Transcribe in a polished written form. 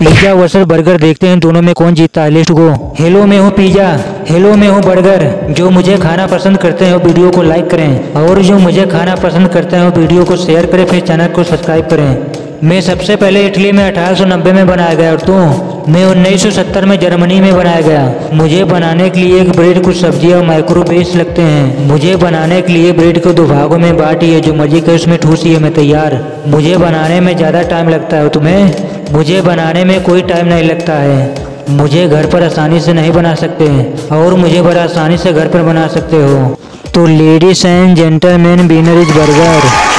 Pizza versus burger, देखते हैं दोनों में कौन जीतता है। Let's go. हेलो मैं हूँ पिज्जा, हेलो मैं हूँ बर्गर। जो मुझे खाना पसंद करते हैं वो वीडियो को लाइक करें, और जो मुझे खाना पसंद करते हैं वो वीडियो को शेयर करें, फिर चैनल को सब्सक्राइब करें। मैं सबसे पहले इटली में 1890 में बनाया गया, और तू? मैं 1970 में जर्मनी में बनाया गया। मुझे बनाने के लिए एक ब्रेड, कुछ सब्जियां और माइक्रोवेव लगते हैं। मुझे बनाने के लिए ब्रेड को 2 भागों में बांटिए, जो मर्जी करे उसमें ठूसिए, मैं तैयार। मुझे बनाने में ज़्यादा टाइम लगता है, तुम्हें? मुझे बनाने में कोई टाइम नहीं लगता है। मुझे घर पर आसानी से नहीं बना सकते, और मुझे बड़ा आसानी से घर पर बना सकते हो। तो ladies and gentleman, winner is burger.